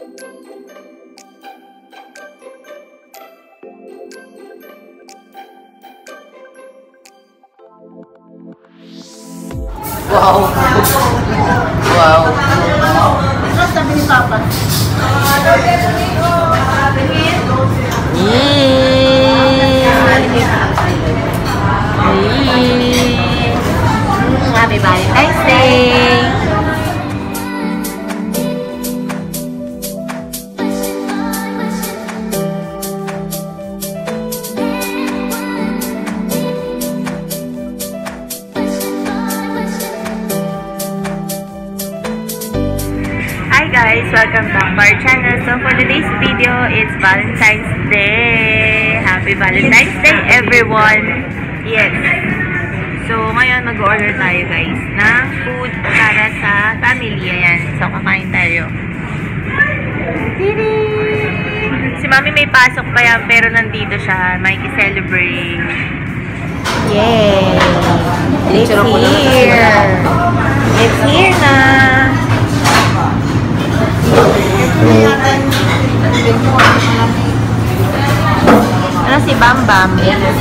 Wow! Wow! Ano sabi ni Papa? Happy Valentine's Day! Hi guys! Welcome back to our channel. So for today's video, it's Valentine's Day! Happy Valentine's Day everyone! Yes! So ngayon mag-order tayo guys ng food para sa family. Ayan. So kakain tayo. Si Mami may pasok pa yan pero nandito siya. Makikiselebrate. Yay! It's here! It's here na! Ano si Bam Bam?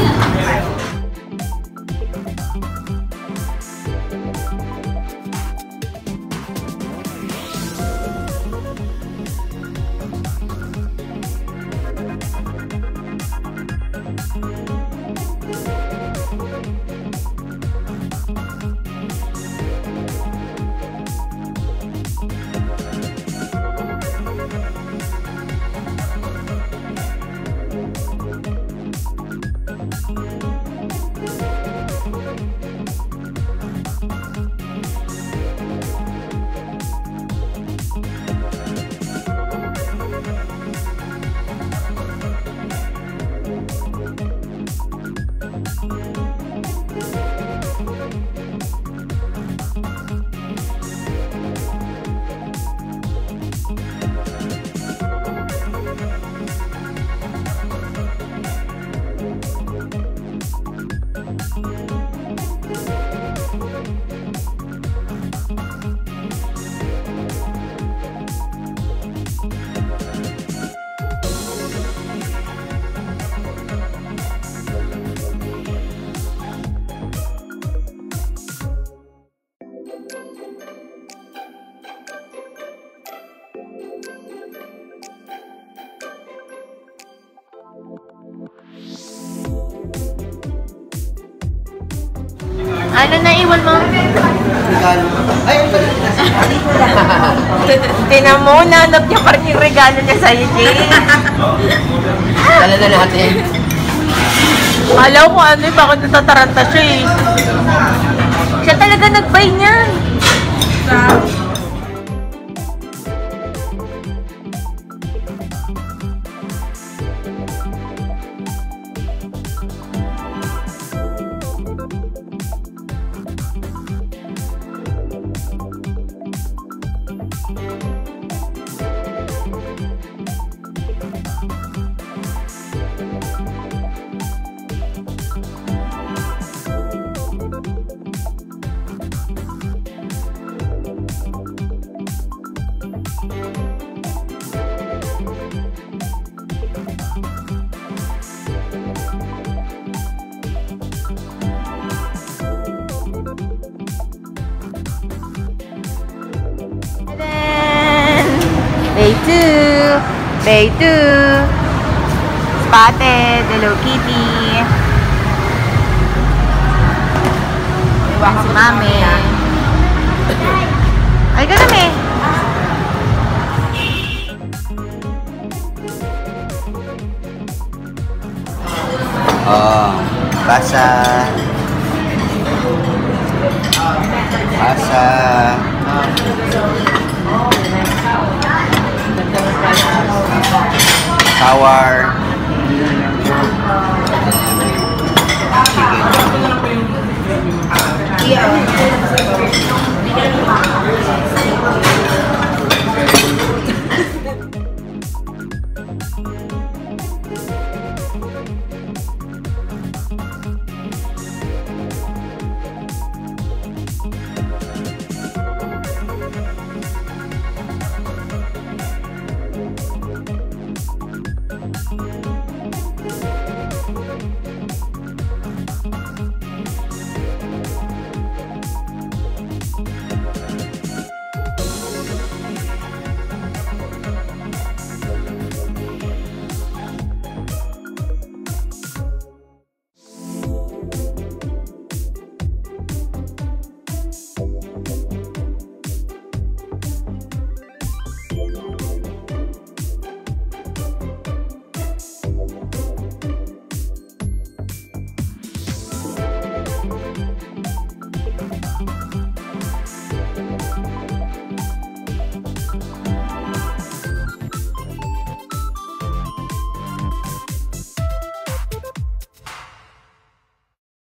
Ano na iwan mo? Regalo. Ay, Tinan mo, nanap niya pa rin yung regalo niya sa'yo, Jay. dala na natin. Malaw ko ano eh, bakit natataranta siya eh. Siya talaga nag-buy niyan. Day 2. Day 2. Spotted. Hello Kitty. Iwan si Mami. Ay, ka kami. Oh, basa. Basa. Sour. Chicken.